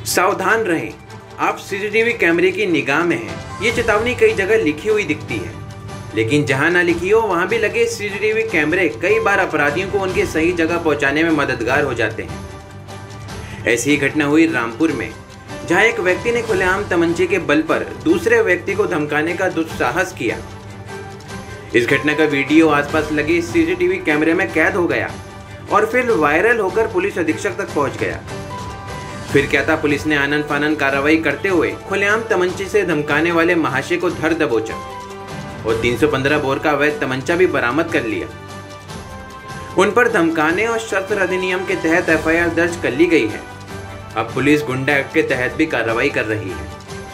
सावधान रहें, आप सीसीटीवी कैमरे की निगाह में हैं। ये चेतावनी कई जगह लिखी हुई दिखती है, लेकिन जहां ना लिखी हो वहां भी लगे सीसीटीवी कैमरे कई बार अपराधियों को उनकी सही जगह पहुंचाने में मददगार हो जाते हैं। ऐसी ही घटना हुई रामपुर में, जहां एक व्यक्ति ने खुलेआम तमंचे के बल पर दूसरे व्यक्ति को धमकाने का दुस्साहस किया। इस घटना का वीडियो आसपास लगे सीसीटीवी कैमरे में कैद हो गया और फिर वायरल होकर पुलिस अधीक्षक तक पहुंच गया। फिर क्या था, पुलिस ने आनन फानन कार्रवाई करते हुए खुलेआम तमंचे से धमकाने वाले महाशय को धर दबोचा और 315 बोर का अवैध तमंचा भी बरामद कर लिया। उन पर धमकाने और शस्त्र अधिनियम के तहत एफआईआर दर्ज कर ली गई है। अब पुलिस गुंडा एक्ट के तहत भी कार्रवाई कर रही है।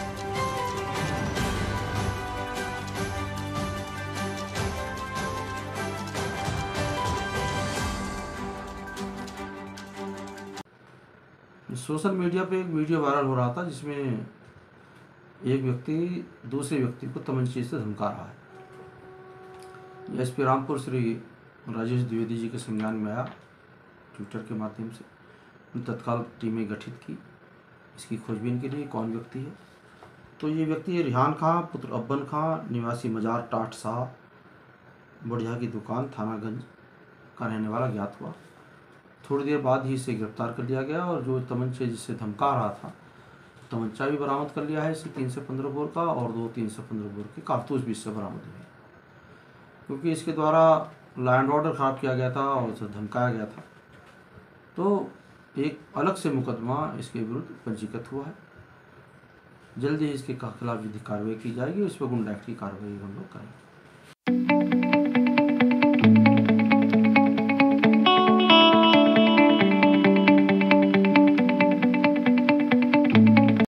सोशल मीडिया पे एक वीडियो वायरल हो रहा था जिसमें एक व्यक्ति दूसरे व्यक्ति को तमंचे से धमका रहा है। एसपी रामपुर श्री राजेश द्विवेदी जी के संज्ञान में आया। ट्विटर के माध्यम से तत्काल टीमें गठित की इसकी खोजबीन के लिए कौन व्यक्ति है। तो ये व्यक्ति रिहान खां पुत्र अब्बन खां निवासी मजार टाट साहब बढ़िया की दुकान थानागंज का रहने वाला ज्ञात हुआ। थोड़ी देर बाद ही इसे गिरफ्तार कर लिया गया और जो तमंचे जिससे धमका रहा था तमंचा भी बरामद कर लिया है इसे 315 बोर का, और 2 315 बोर के कारतूस भी इससे बरामद हुए, क्योंकि इसके द्वारा लैंड ऑर्डर ख़राब किया गया था और उसे धमकाया गया था। तो एक अलग से मुकदमा इसके विरुद्ध पंजीकृत हुआ है। जल्दी ही इसके खिलाफ विधिक कार्रवाई की जाएगी। इस पर गुंडा एक्ट की कार्रवाई हम लोग करेंगे।